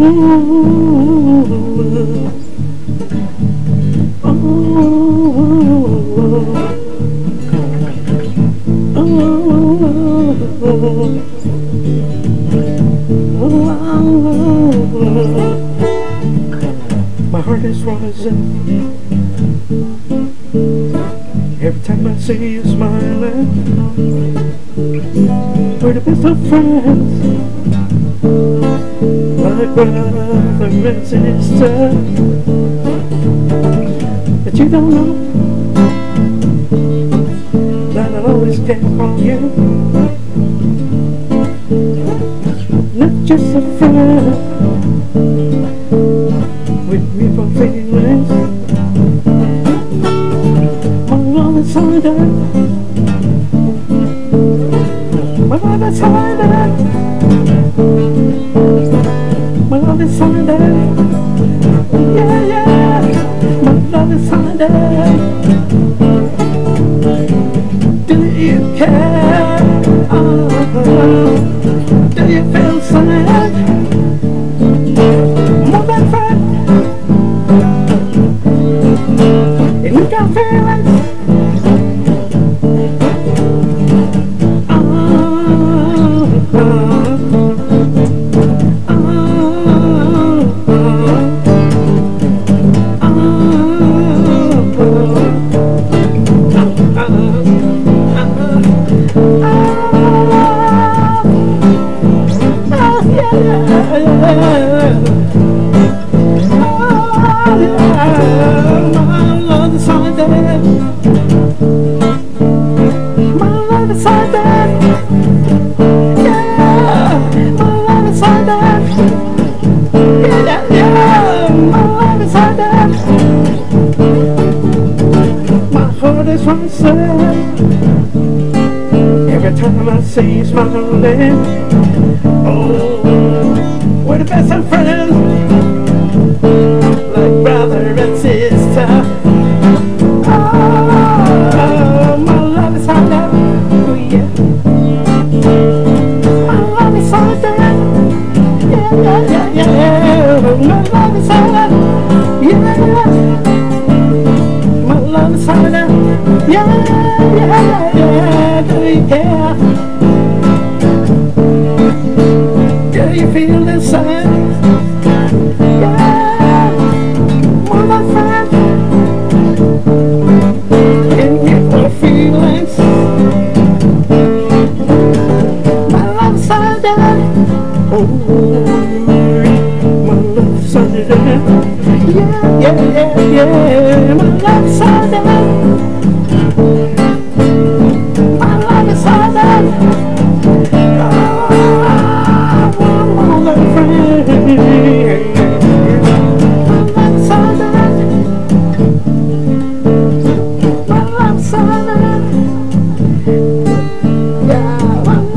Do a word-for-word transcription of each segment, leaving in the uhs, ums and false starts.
My heart is rising every time I see you smiling. We're the best of friends, like brother and sister. But you don't know that I'll always care for you. Not just a friend with mutual feelings. My love is hiding, my love is hiding, my love is hiding, yeah, yeah, my love is hiding. Do you care? Oh, do you feel sad? More than friend, and you got feelings. Oh, oh, oh, is rising every time I see you smiling. Oh, we're the best of friends, like brother and sister. Oh, my love is hiding, oh yeah. My love is hiding, yeah, yeah, yeah, yeah. My love is hiding, yeah. My love is hiding. Yeah, yeah, yeah, yeah, do you care? Do you feel the same? Yeah, more than friends, can get more feelings. My love's hiding, oh, my love's hiding. Yeah, yeah, yeah, yeah, my love's hiding.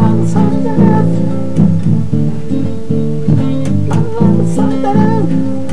My love is hiding.